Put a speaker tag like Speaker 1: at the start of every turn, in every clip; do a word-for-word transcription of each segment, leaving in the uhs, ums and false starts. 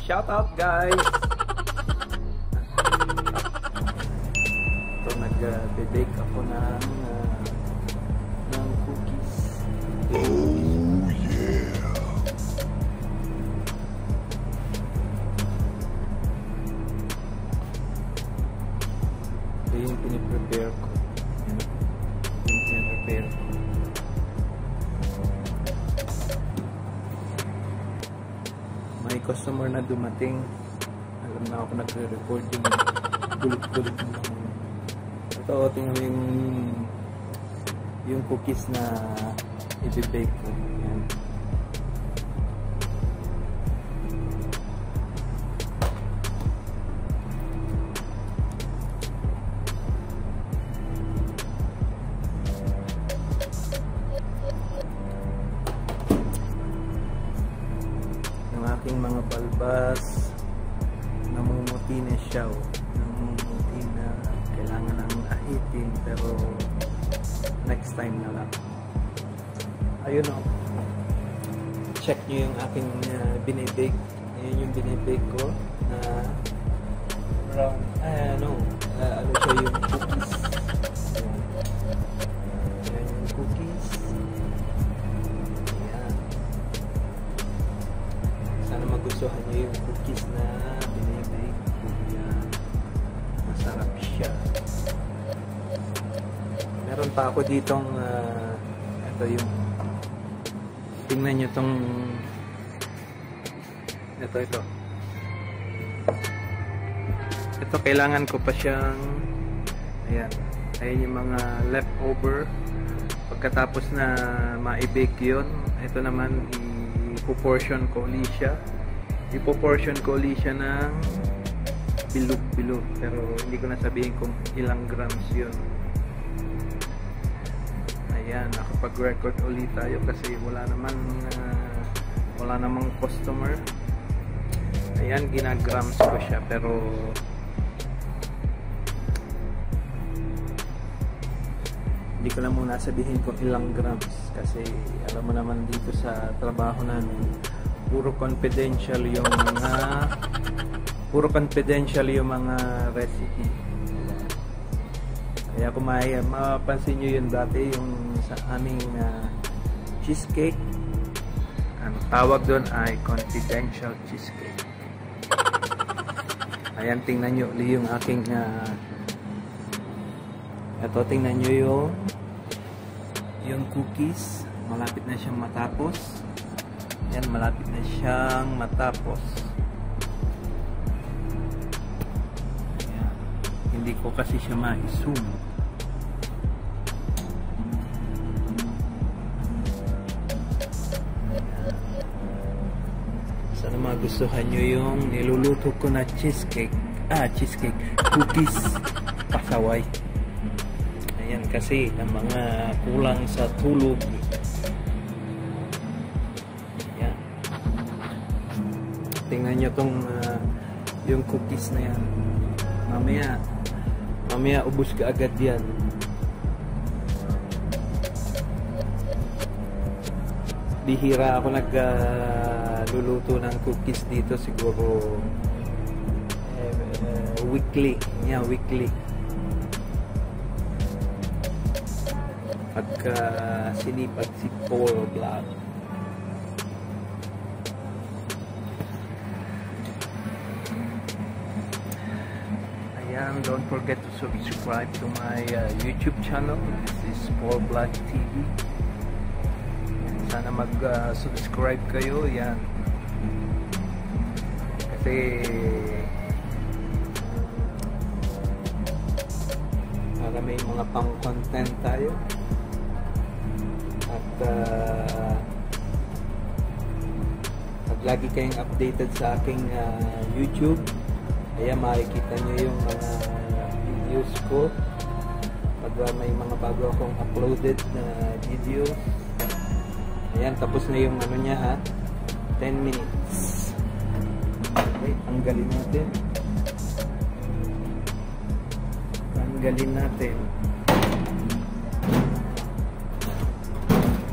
Speaker 1: Shout out guys! Ito, nag-bake ako ng, uh, ng cookies.
Speaker 2: Oh yeah!
Speaker 1: Ito yung piniprepare ko. Yung piniprepare ko. May customer na dumating. Alam na ako nagre-recording. Gulit-gulit na ako. Ito, tingnan mo yung yung cookies na i-bake ko. Yan. Yung aking mga balbas, namumuti na siya. Oh. Namumuti na kailangan ng ahitin, pero next time na lang. Ayun o. Check nyo yung aking uh, binibake. Ayun yung binibake ko na uh, brown, ah, ano, uh, ano siya yung cookies. Ayan yung cookies. Ayan. Sana magustuhan nyo yung cookies na binibake ko. Ayan. Masarap siya. Meron pa ako ditong uh, ito yung tingnan nyo tong ito ito ito kailangan ko pa siyang ayan, ayan yung mga leftover pagkatapos na ma-bake yun. Ito naman i-proportion ko ulit siya i-proportion ko ulit siya ng bilog-bilog, pero hindi ko na sabihin kung ilang grams yun. Ayan, nakapag-record ulit tayo kasi wala naman uh, wala namang customer. Ayan, ginagrams ko siya, pero hindi ko na muna sabihin kung ilang grams kasi alam mo naman dito sa trabaho namin puro confidential yung mga puro confidential yung mga recipe. Kaya kung may mapansin nyo yun dati yung sa aming uh, cheesecake, ang tawag doon ay confidential cheesecake. Ayan, tingnan nyo ulit yung aking uh, ito, tingnan nyo yung yung cookies. Malapit na siyang matapos. Ayan, malapit na siyang matapos. Ayan. Hindi ko kasi siya ma-zoom. Sana magustuhan nyo yung niluluto ko na cheesecake. Ah, cheesecake. Cookies. Pasaway. Ayan, kasi ang mga kulang sa tulog. Ayan. Tingnan nyo tong uh, yung cookies na yan. Mamaya, mamaya ubos ka agad yan. Bihira ako nagluluto uh, ng cookies dito, siguro uh, uh, weekly. Yeah, weekly. Pagka uh, sinipag si Pinoy Blogger. Ayan, don't forget to subscribe to my uh, YouTube channel. This is Pinoy Blogger T V. Sana mag-subscribe uh, kayo. Yan. Kasi para may mga pang-content tayo. At uh, pag lagi kayong updated sa aking uh, YouTube, ayan, makikita nyo yung mga videos ko. Pag uh, may mga bago akong uploaded na videos. Ayan, tapos na yung ano niya ha. ten minutes. Okay, tanggalin natin. Tanggalin natin.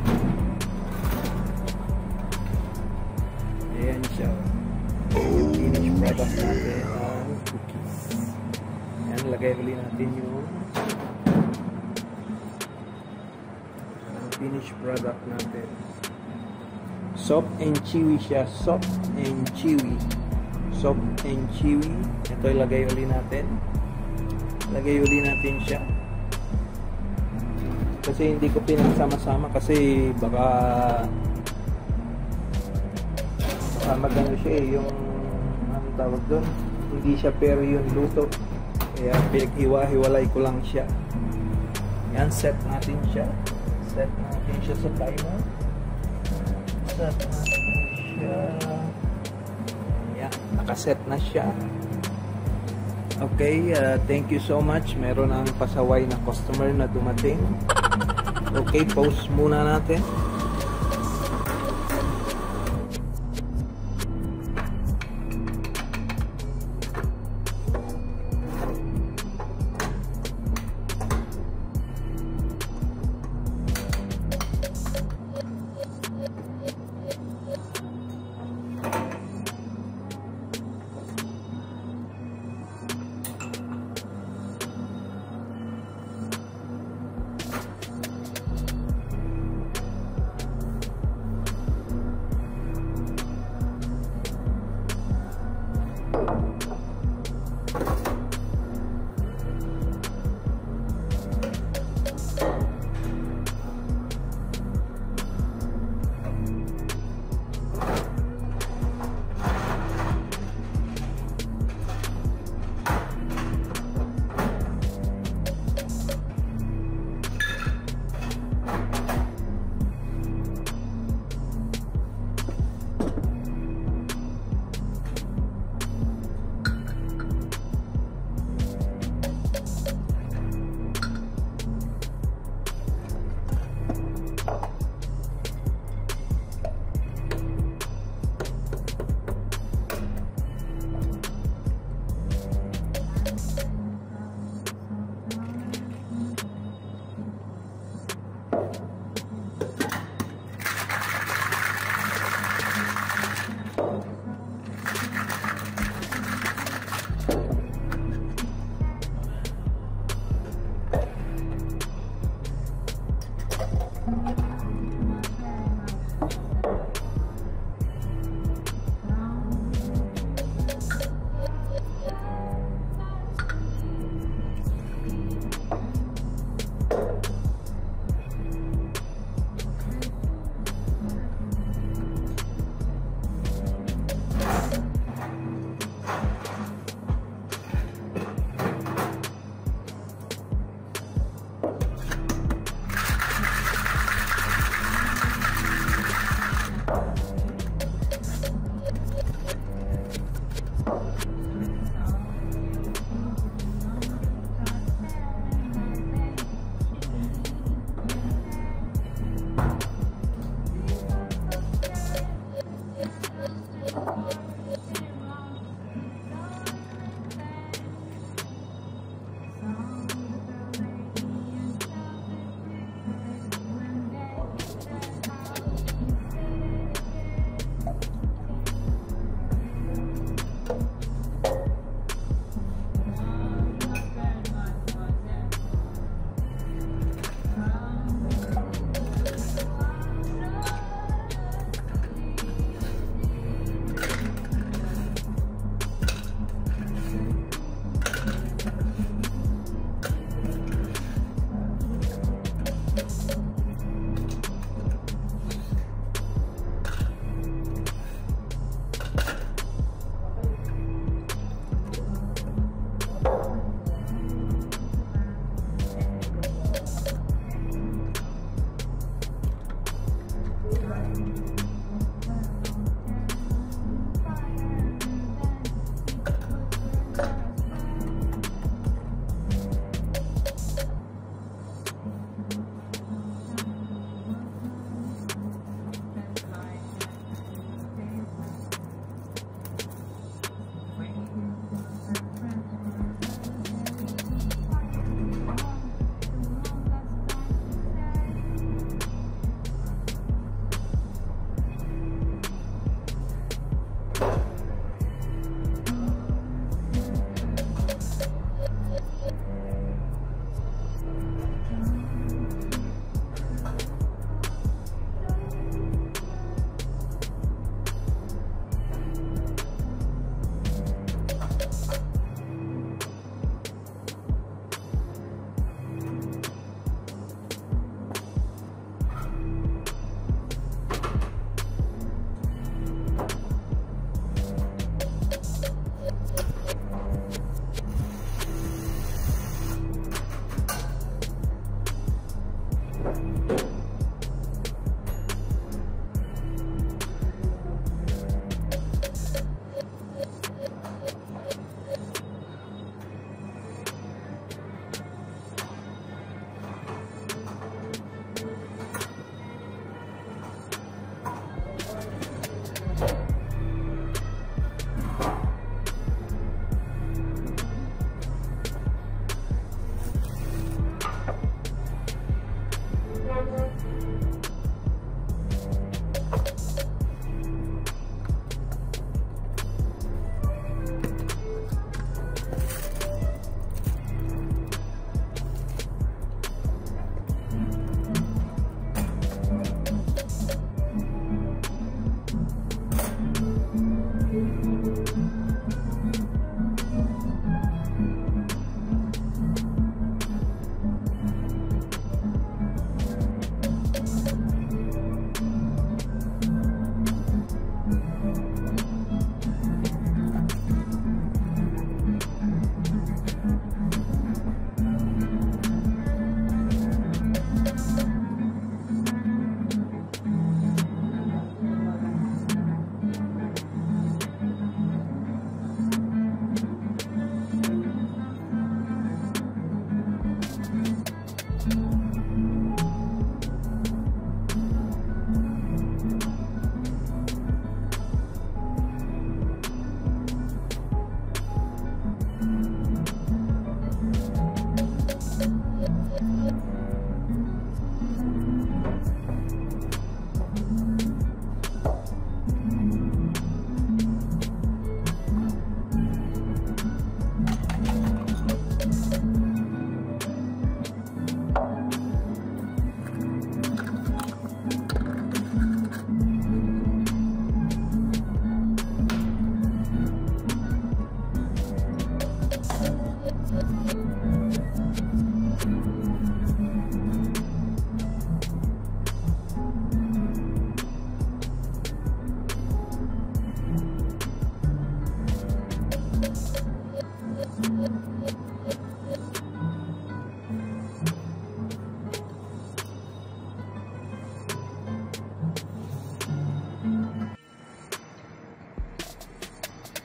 Speaker 1: Ayan siya. Ayan. product natin ang cookies. Yan, lagay ulit natin yung finished product natin. Soft and chewy siya. Soft and chewy. Soft and chewy. Ito ilagay ulit natin. Lagay ulit natin siya. Kasi hindi ko pinagsama-sama kasi baka baka magano siya eh. Yung anong tawag doon. Hindi siya pero yung luto. Kaya pinaghiwa-hiwalay ko lang siya. Yan, set natin siya. Set natin siya sa timer. Set natin siya. Yan, nakaset na siya. Okay, uh, thank you so much. Meron ang pasaway na customer na dumating. Okay, pause muna natin.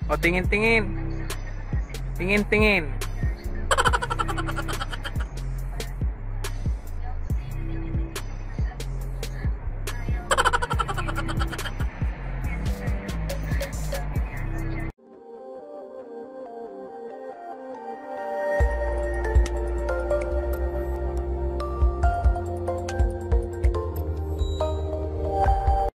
Speaker 1: O tingin-tingin. Tingin-tingin.